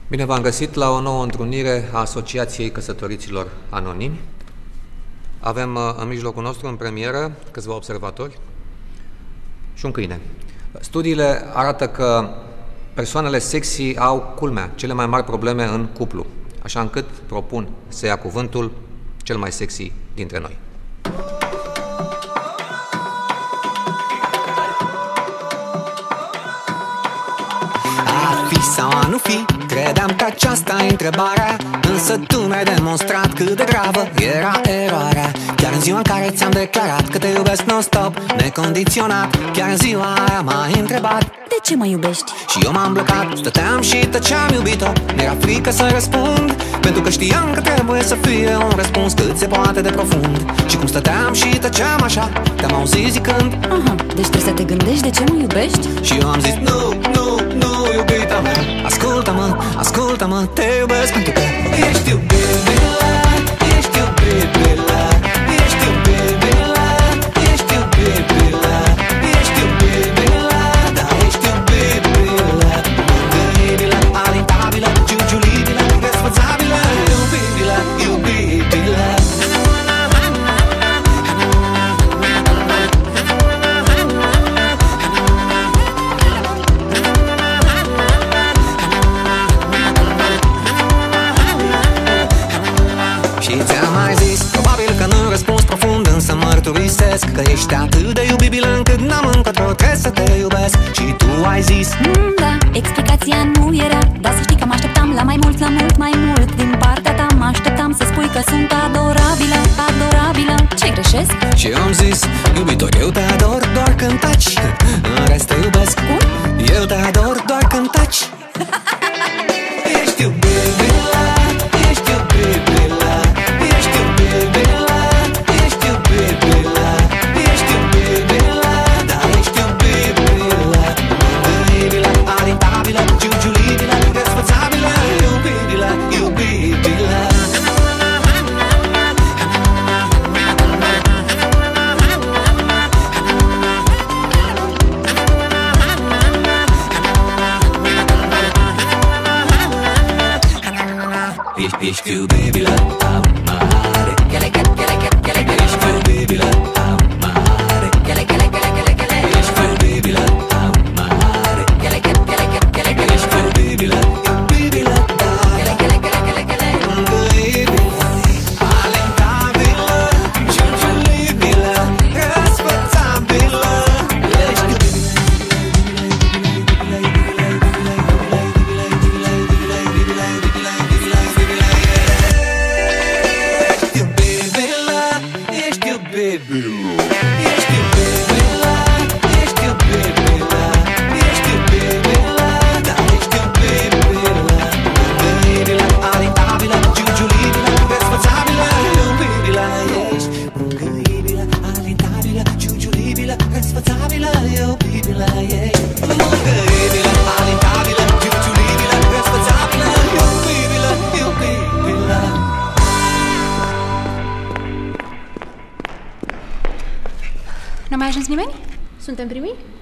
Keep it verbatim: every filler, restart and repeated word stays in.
Bine v-am găsit la o nouă întrunire a Asociației Căsătoriților Anonimi. Avem în mijlocul nostru, în premieră, câțiva observatori și un câine. Studiile arată că persoanele sexy au, culmea, cele mai mari probleme în cuplu, așa încât propun să ia cuvântul cel mai sexy dintre noi. A fi sau a nu fi, credeam că aceasta e întrebarea, însă tu mi-ai demonstrat cât de gravă era eroarea. Chiar în ziua în care ți-am declarat că te iubesc non-stop, necondiționat, chiar în ziua aia m-ai întrebat: de ce mă iubești? Și eu m-am blocat, stăteam și tăceam, iubito. Mi-era frică să răspund, pentru că știam că trebuie să fie un răspuns cât se poate de profund. Și cum stăteam și tăceam așa, te-am auzit zicând: aha, deci trebuie să te gândești de ce mă iubești? Și eu am zis: nu, nu, nu, iubita mea, ascultă-mă, ascultă-mă, te iubesc pentru că ești iubibila, ești iubibila, ești iubibila, ești iubibila, ești iubibila, da, ești iubibila, mângâibilă, alintabilă, giugiulibilă, responsabilă, iubibila, iubibila. Și ți-am mai zis, probabil că nu răspuns profund, însă mărturisesc că ești atât de iubibilă încât n-am încotro, trebuie să te iubesc. Și tu ai zis: mm, da, explicația nu era, dar să știi că mă așteptam la mai mult, la mult mai mult. Din partea ta mă așteptam să spui că sunt adorabilă, adorabilă. Ce greșesc? Și eu am zis: iubitor, eu te ador doar când taci, în rest te iubesc. Cum? Eu te ador doar când taci. Ești iubibila, ești iubibila, ești iubibila, ești iubibila, ești iubibila, da, ești iubibila, mângâibilă, alintabilă, giugiulibilă, responsabilă, iubibila, iubibila. Ești, ești iubibila, am mare. Ești iubibila, am mare. Ești iubibila, am mare. Ești iubibila, iubibila, da. Mângâibilă, alintabilă, giugiulibilă, responsabilă. Ești Ești iubibila, ești iubibila, ești iubibila, da, ești iubibila, mângâibilă, alintabilă, giugiulibilă, responsabilă, iubibila, ești mângâibilă, alintabilă, giugiulibilă, responsabilă, iubibila, ești mângâibilă, alintabilă, giugiulibilă, responsabilă, iubibila, iubibila. N-a mai ajuns nimeni? Suntem primii?